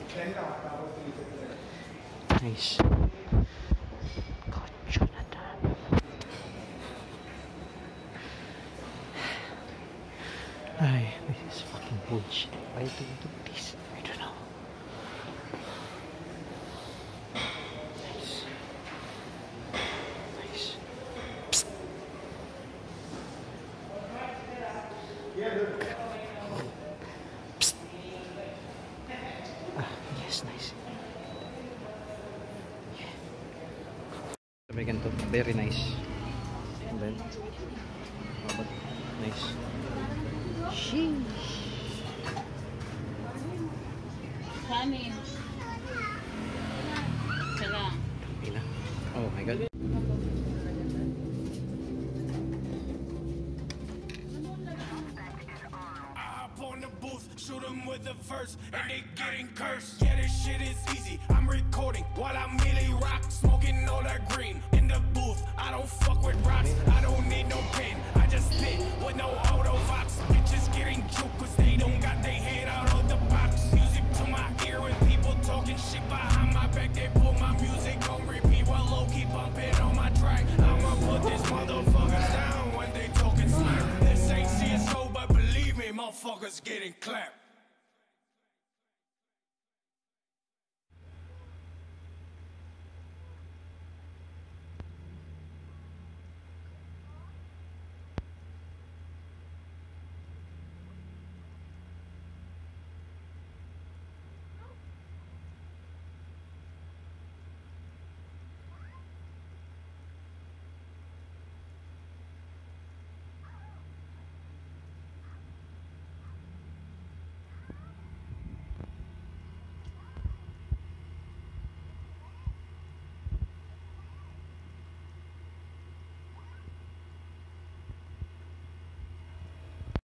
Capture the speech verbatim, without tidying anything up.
Nice. God, Jonathan. Ay, this is fucking bullshit. Why do we do this? I don't know. Nice. Nice. Psst. Psst. Ah, yes, nice. Yeah. Sabi ganito, very nice. And then, nice. Sheesh. Kanin. Sarang. Ina. Oh my god. On the booth, shoot them with the verse, and they getting cursed. Yeah, this shit is easy. I'm recording while I merely rock, smoking all that green in the booth. I don't fuck with rocks, I don't need no pen. I just spit with no auto vox. Bitches getting juked cause they don't got their head out of the box. Music to my ear when people talking shit behind my back. They put my music on repeat while low keep bumping on my track. I'ma put these motherfuckers down when they talking smack. This ain't C S O, but believe me, motherfuckers getting clapped.